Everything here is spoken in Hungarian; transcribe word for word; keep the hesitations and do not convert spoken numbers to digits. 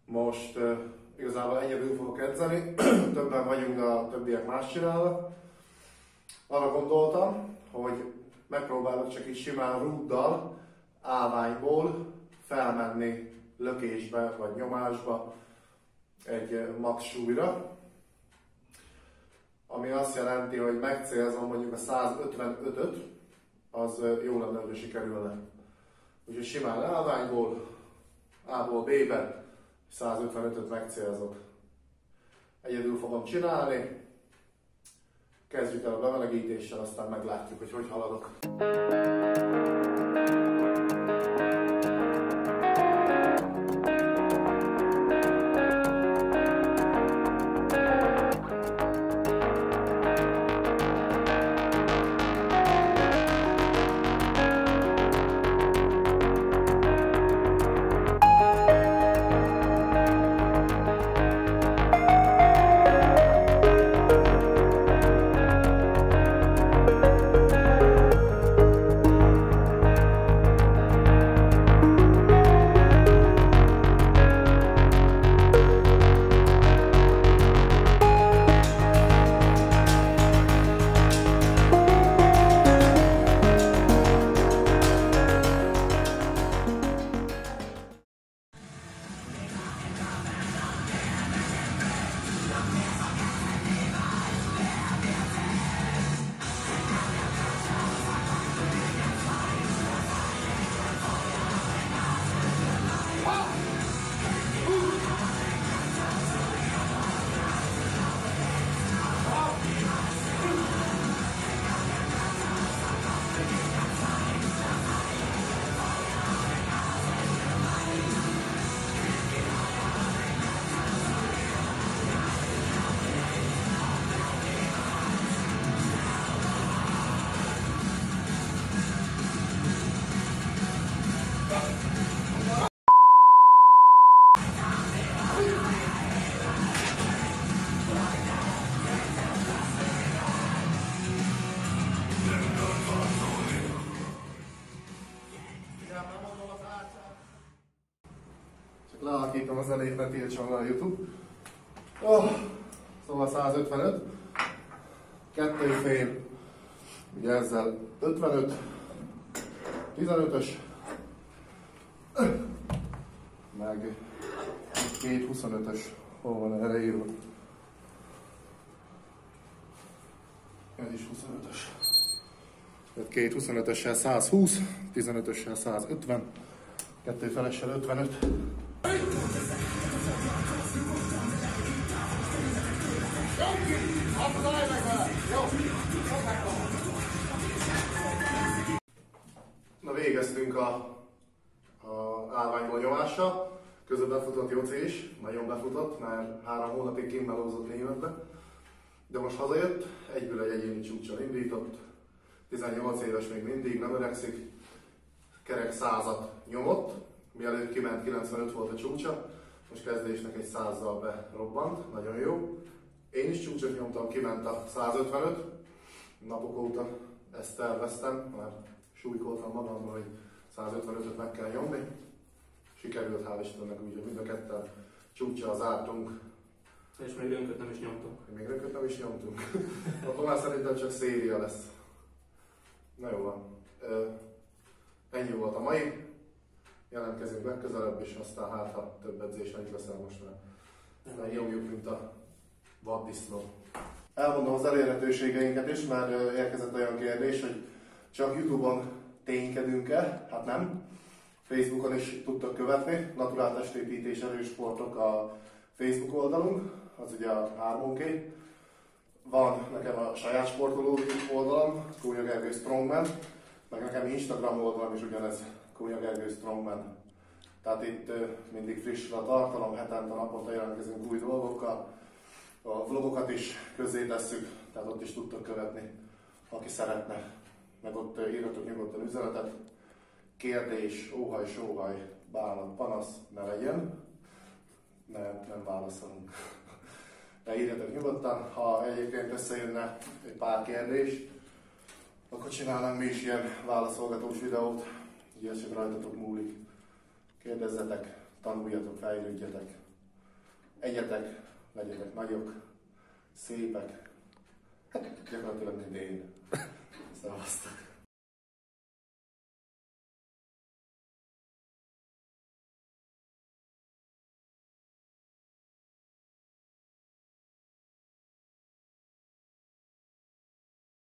Most uh, igazából egyedül fogok edzeni, többen vagyunk, de a többiek más csinálnak. Arra gondoltam, hogy megpróbálok csak így simán rúddal, állványból felmenni lökésbe vagy nyomásba egy max súlyra. Ami azt jelenti, hogy megcélzom mondjuk a százötvenötöt, az jó lenne, hogy sikerülne. Úgyhogy simán állványból, A-ból B-be százötvenötöt megcélzok. Egyedül fogom csinálni. Kezdjük el a bemelegítéssel, aztán meglátjuk, hogy hogy haladok. Lealakítom az elét, ne tiltson le a YouTube. Oh, szóval százötvenöt, kettő fél, ugye ezzel ötvenöt, tizenötös, meg két huszonötös, hol van erre írva? Ez is huszonötös. Tehát két huszonötössel százhúsz, tizenötössel százötven, kettő felessel ötvenöt. Na, végeztünk a, a állványból nyomással. Közben befutott Jóci is, nagyon befutott, mert három hónapig kimmelózott németbe. De most hazajött, egyből egy egyéni csúccsal indított. tizennyolc éves még mindig, nem öregszik. Kerek százat nyomott, mielőtt kiment kilencvenöt volt a csúcsa. Most kezdésnek egy százzal berobbant, nagyon jó. Én is csúcsot nyomtam, kiment a százötvenöt. Napok óta ezt terveztem, már súlykoltam magamban, hogy százötvenötöt meg kell nyomni. Sikerült, hál' Istennek, úgy, hogy mind a ketten csúccsal zártunk. És még rönköt nem is nyomtunk. Még rönköt nem is nyomtunk. Akkor már szerintem csak széria lesz. Na jó van. Ennyi volt a mai. Jelentkezünk legközelebb is, aztán hát ha több edzésen is leszel most már. Aztán nyomjuk, mint a vaddisznó. Elmondom az elérhetőségeinket is, mert érkezett olyan kérdés, hogy csak YouTube-on ténykedünk-e? Hát nem. Facebookon is tudtok követni, Naturál Testépítés Erősportok a Facebook oldalunk, az ugye a hármunké. Van nekem a saját sportoló oldalam, Kónya Gergő Strongman, meg nekem Instagram oldalam is ugyanez, Kónya Gergő Strongman. Tehát itt mindig friss a tartalom, hetente naponta jelentkezünk új dolgokkal. A vlogokat is közzé tesszük, tehát ott is tudtok követni, aki szeretne. Meg ott írjatok nyugodtan üzenetet. Kérdés, óhaj, sóhaj, bánat, panasz ne legyen. Nem, nem válaszolunk. De írjatok nyugodtan, ha egyébként összejönne egy pár kérdés, akkor csinálnánk mi is ilyen válaszolgatós videót, ugye csak rajtatok múlik. Kérdezzetek, tanuljatok, fejlődjetek. egyetek, legyetek nagyok, szépek, hát gyakorlatilag mint én. Szevasztok!